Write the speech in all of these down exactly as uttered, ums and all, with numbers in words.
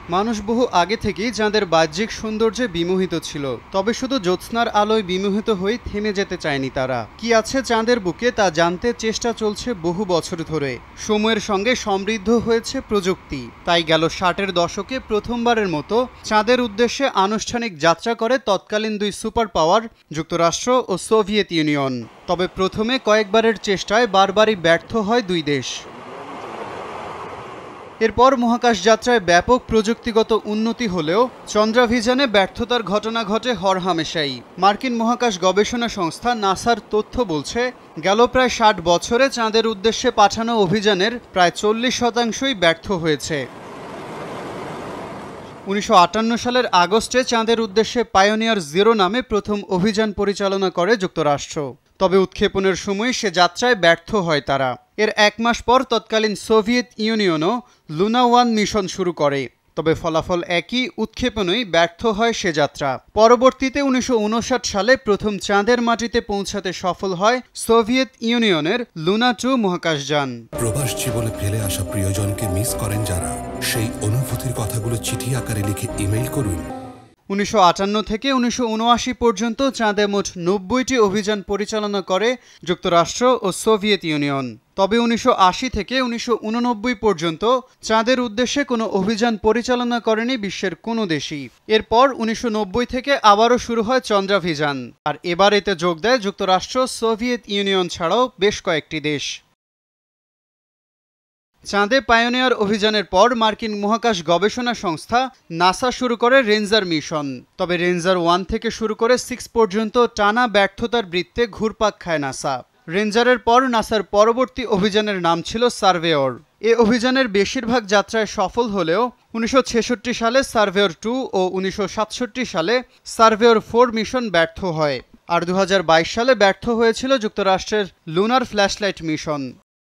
মানুষ বহু আগে থেকেই চাঁদের বাহ্যিক সৌন্দর্যে বিমোহিত ছিল, তবে শুধু জ্যোৎস্নার আলোয় বিমোহিত হয়ে থেমে যেতে চায়নি তারা। কি আছে চাঁদের বুকে তা জানতে চেষ্টা চলছে বহু বছর ধরে। সময়ের সঙ্গে সমৃদ্ধ হয়েছে প্রযুক্তি, তাই গেল ষাটের দশকে প্রথমবারের মতো চাঁদের উদ্দেশ্যে আনুষ্ঠানিক যাত্রা করে তৎকালীন দুই সুপার পাওয়ার যুক্তরাষ্ট্র ও সোভিয়েত ইউনিয়ন। তবে প্রথমে কয়েকবারের চেষ্টায় বারবারই ব্যর্থ হয় দুই দেশ। এরপর মহাকাশ যাত্রায় ব্যাপক প্রযুক্তিগত উন্নতি হলেও চন্দ্রাভিযানে ব্যর্থতার ঘটনা ঘটে হরহামেশাই। মার্কিন মহাকাশ গবেষণা সংস্থা নাসার তথ্য বলছে, গেল প্রায় ষাট বছরে চাঁদের উদ্দেশ্যে পাঠানো অভিযানের প্রায় চল্লিশ শতাংশই ব্যর্থ হয়েছে। উনিশশো আটান্ন সালের আগস্টে চাঁদের উদ্দেশ্যে পায়োনিয়ার জিরো নামে প্রথম অভিযান পরিচালনা করে যুক্তরাষ্ট্র। তবে উৎক্ষেপণের সময় সে যাত্রায় ব্যর্থ হয় তারা। এর এক মাস পর তৎকালীন সোভিয়েত ইউনিয়নও লুনা ওয়ান মিশন শুরু করে, তবে ফলাফল একই, উৎক্ষেপণই ব্যর্থ হয় সে যাত্রা। পরবর্তীতে উনিশশো উনষাট সালে প্রথম চাঁদের মাটিতে পৌঁছাতে সফল হয় সোভিয়েত ইউনিয়নের লুনা টু মহাকাশযান। প্রবাস জীবনে ফেলে আসা প্রিয়জনকে মিস করেন যারা, সেই অনুভূতির কথাগুলো চিঠি আকারে লিখে ইমেইল করুন। উনিশশো আটান্ন থেকে উনিশশো উনআশি পর্যন্ত চাঁদে মোট নব্বইটি অভিযান পরিচালনা করে যুক্তরাষ্ট্র ও সোভিয়েত ইউনিয়ন। তবে উনিশশো আশি থেকে উনিশশো উননব্বই পর্যন্ত চাঁদের উদ্দেশ্যে কোনো অভিযান পরিচালনা করেনি বিশ্বের কোনো দেশই। এরপর উনিশশো নব্বই থেকে আবারও শুরু হয় চন্দ্রাভিযান, আর এবার এতে যোগ দেয় যুক্তরাষ্ট্র, সোভিয়েত ইউনিয়ন ছাড়াও বেশ কয়েকটি দেশ। চাঁদে পায়োনিয়ার অভিযানের পর মার্কিন মহাকাশ গবেষণা সংস্থা নাসা শুরু করে রেঞ্জার মিশন। তবে রেঞ্জার ওয়ান থেকে শুরু করে সিক্স পর্যন্ত টানা ব্যর্থতার বৃত্তে ঘুরপাক খায় নাসা। রেঞ্জারের পর নাসার পরবর্তী অভিযানের নাম ছিল সার্ভেয়র। এ অভিযানের বেশিরভাগ যাত্রায় সফল হলেও উনিশশো ছেষট্টি সালে সার্ভেয়র টু ও উনিশশো সাতষট্টি সালে সার্ভেয়র ফোর মিশন ব্যর্থ হয়। আর দু হাজার বাইশ সালে ব্যর্থ হয়েছিল যুক্তরাষ্ট্রের লুনার ফ্ল্যাশলাইট মিশন।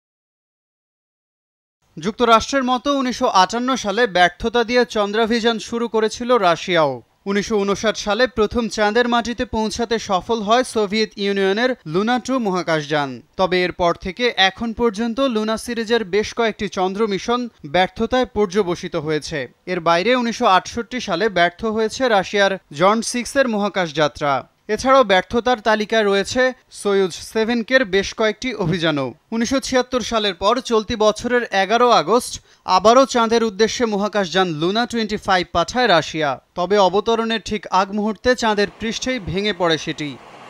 যুক্তরাষ্ট্রের মতো উনিশশো আটান্ন সালে ব্যর্থতা দিয়ে চন্দ্রাভিযান শুরু করেছিল রাশিয়াও। উনিশশো উনষাট সালে প্রথম চাঁদের মাটিতে পৌঁছাতে সফল হয় সোভিয়েত ইউনিয়নের লুনা টু মহাকাশযান। তবে এরপর থেকে এখন পর্যন্ত লুনা সিরিজের বেশ কয়েকটি চন্দ্র মিশন ব্যর্থতায় পর্যবসিত হয়েছে। এর বাইরে উনিশশো আটষট্টি সালে ব্যর্থ হয়েছে রাশিয়ার জন সিক্সের মহাকাশ যাত্রা। এছাড়াও ব্যর্থতার তালিকায় রয়েছে সোয়ুজ সেভেন কের বেশ কয়েকটি অভিযানও। উনিশশো ছিয়াত্তর সালের পর চলতি বছরের এগারো আগস্ট আবারও চাঁদের উদ্দেশ্যে মহাকাশযান লুনা টোয়েন্টি ফাইভ পাঠায় রাশিয়া। তবে অবতরণের ঠিক আগ মুহূর্তে চাঁদের পৃষ্ঠেই ভেঙে পড়ে সেটি।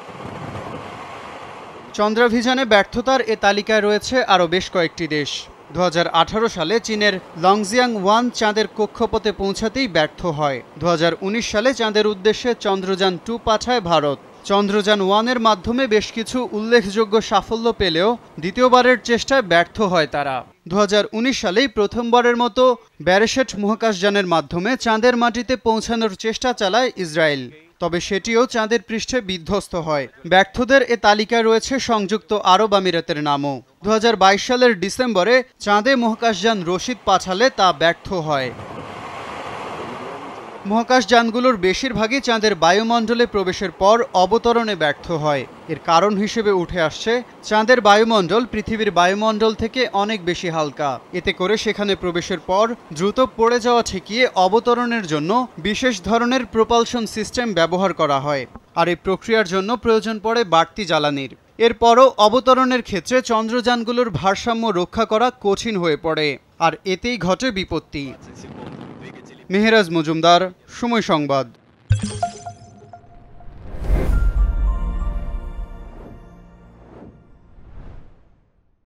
চন্দ্রাভিযানে ব্যর্থতার এ তালিকায় রয়েছে আরও বেশ কয়েকটি দেশ। দু হাজার আঠারো সালে চীনের লংজিয়াং ওয়ান চাঁদের কক্ষপথে পৌঁছাতেই ব্যর্থ হয়। দু হাজার উনিশ সালে চাঁদের উদ্দেশ্যে চন্দ্রযান টু পাঠায় ভারত। চন্দ্রযান ওয়ানের মাধ্যমে বেশ কিছু উল্লেখযোগ্য সাফল্য পেলেও দ্বিতীয়বারের চেষ্টায় ব্যর্থ হয় তারা। দু হাজার উনিশ সালেই প্রথমবারের মতো ব্যারেশেট মহাকাশযানের মাধ্যমে চাঁদের মাটিতে পৌঁছানোর চেষ্টা চালায় ইসরায়েল। তবে সেটিও চাঁদের পৃষ্ঠে বিধ্বস্ত হয়। ব্যর্থদের এ তালিকায় রয়েছে সংযুক্ত আরব আমিরাতের নামও। দু হাজার বাইশ সালের ডিসেম্বরে চাঁদে মহাকাশযান রশিদ পাঠালে তা ব্যর্থ হয়। মহাকাশযানগুলোর বেশিরভাগই চাঁদের বায়ুমণ্ডলে প্রবেশের পর অবতরণে ব্যর্থ হয়। এর কারণ হিসেবে উঠে আসছে চাঁদের বায়ুমণ্ডল পৃথিবীর বায়ুমণ্ডল থেকে অনেক বেশি হালকা। এতে করে সেখানে প্রবেশের পর দ্রুত পড়ে যাওয়া ঠেকিয়ে অবতরণের জন্য বিশেষ ধরনের প্রপালশন সিস্টেম ব্যবহার করা হয়, আর এই প্রক্রিয়ার জন্য প্রয়োজন পড়ে বাড়তি জ্বালানির। এরপরও অবতরণের ক্ষেত্রে চন্দ্রযানগুলোর ভারসাম্য রক্ষা করা কঠিন হয়ে পড়ে, আর এতেই ঘটে বিপত্তি। মেহেরাজ মজুমদার, সময় সংবাদ।